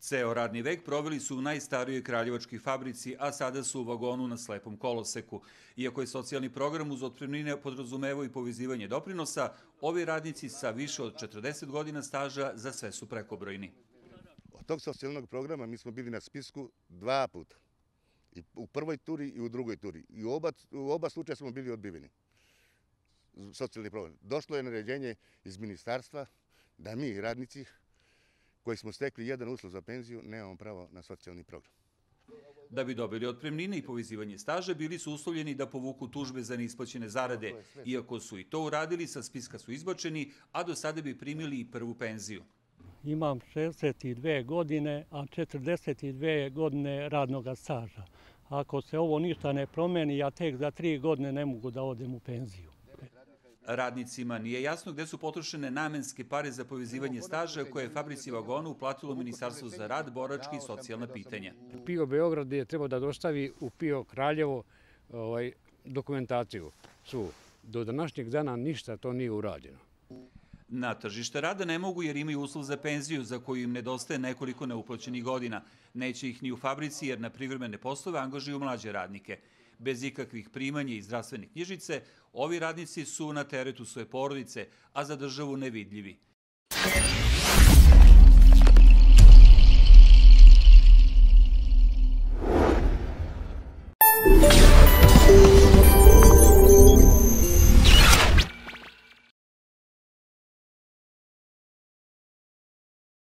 Ceo radni vek proveli su u najstarijoj kraljevačkoj fabrici, a sada su u vagonu na slepom koloseku. Iako je socijalni program uz otpremnine podrazumevao i povezivanje doprinosa, ovi radnici sa više od 40 godina staža za sve su prekobrojni. Od tog socijalnog programa mi smo bili na spisku 2 puta. I u prvoj turi i u drugoj turi. I u oba slučaja smo bili odbiveni. Socijalni program. Došlo je naređenje iz ministarstva da mi, radnici, koji smo stekli jedan uslov za penziju, nemamo pravo na socijalni program. Da bi dobili otpremnine i povezivanje staža, bili su uslovljeni da povuku tužbe za neisplaćene zarade. Iako su i to uradili, sa spiska su izbačeni, a do sada bi primili i prvu penziju. Imam 62 godine, a 42 godine radnog staža. Ako se ovo ništa ne promeni, ja tek za 3 godine ne mogu da odem u penziju. Radnicima nije jasno gde su potrošene namenske pare za povezivanje staža koje je fabrici vagona uplatilo Ministarstvo za rad, boračka i socijalna pitanja. PIO Beograd je trebao da dostavi u PIO Kraljevo dokumentaciju. Do današnjeg dana ništa to nije urađeno. Na tržište rada ne mogu jer imaju uslov za penziju za koju im nedostaje nekoliko neuplaćenih godina. Neće ih ni u fabrici jer na privremene poslove angažuju mlađe radnike. Bez ikakvih primanja i zdravstvene knjižice, ovi radnici su na teretu svoje porodice, a za državu nevidljivi.